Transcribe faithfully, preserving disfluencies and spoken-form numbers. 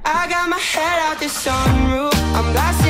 I got my head out the sunroof, I'm blasting